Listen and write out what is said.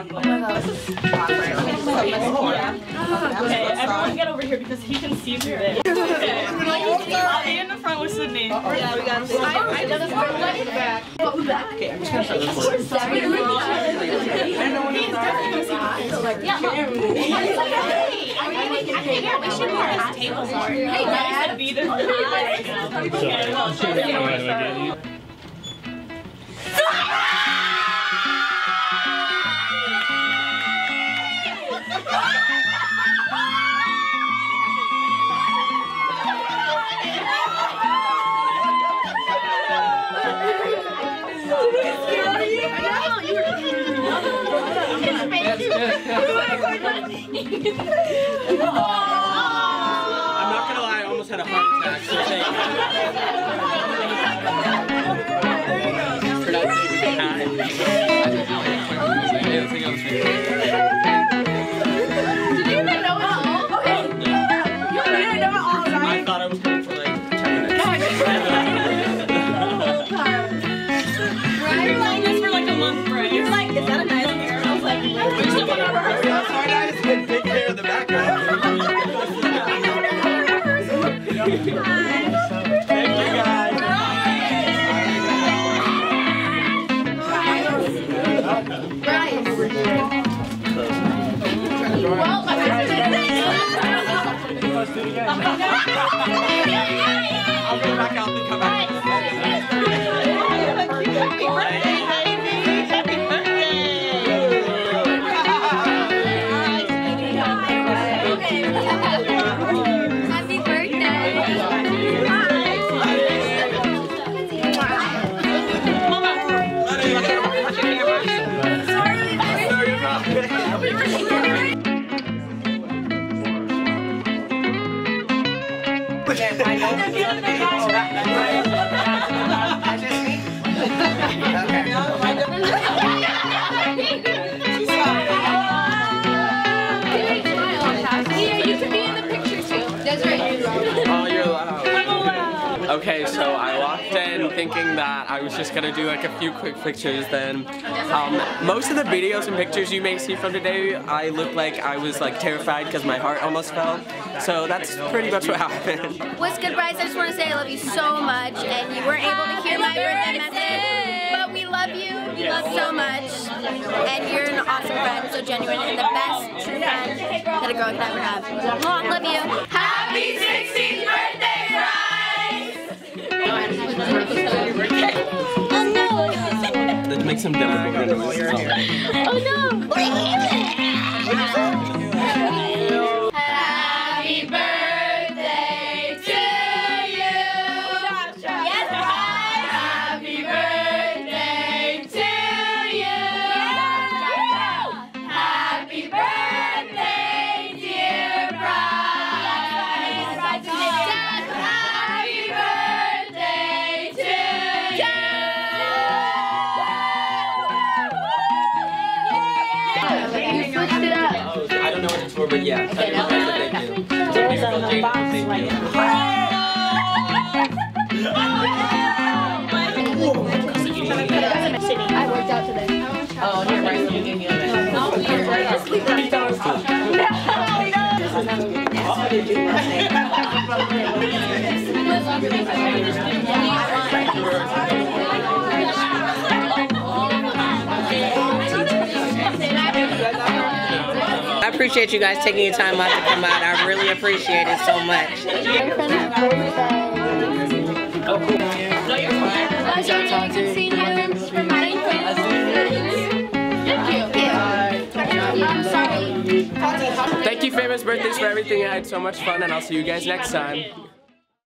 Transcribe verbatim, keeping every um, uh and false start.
Okay, everyone get over here because he can see through this. Okay. I'll be in the front with Sydney. Yeah, we got this. I, I done this part in the back. What was back? Okay, I'm just gonna show this one. He's definitely gonna see the like, yeah. I think yeah, we should wear his tables are. Hey, Dad. Be the I'm not gonna lie, I almost had a heart attack, so thank you. Did you even know it all? Okay. You didn't know it all, right? I thought I was going for like ten minutes. You're like this for like a month, bro. You're like, is that a nice hair? I was like, we're still on our rehearsal. That's why I just didn't take care of the background. Thank you guys. Bryce. Well, my I'll go back out and come back. Happy birthday, baby! Happy birthday! Happy birthday! Okay, so I walked in thinking that I was just gonna do like a few quick pictures. Then um, most of the videos and pictures you may see from today, I looked like I was like terrified because my heart almost fell. So that's pretty much what happened. What's good, Bryce? I just want to say I love you so much, and you weren't able to hear my birthday message, but we love you. We love you so much, and you're an awesome friend, so genuine, and the best true friend that a girl could ever have. Mwah, love you. Happy sixteenth birthday, Bryce! Let's make some demo. Oh no! Happy birthday to you! Yes, Bryce! Happy birthday to you! Happy birthday, dear Bryce! Happy birthday to you! You switched it up. I don't know what it's for, but yeah. Okay, now Thank you. It's a beautiful thing. Thank you. I worked out today. Oh, here, right. You gave me a minute. Oh, here, right. I appreciate you guys taking your time out to come out. I really appreciate it so much. Thank you, famous birthdays, for everything. I had so much fun, and I'll see you guys next time.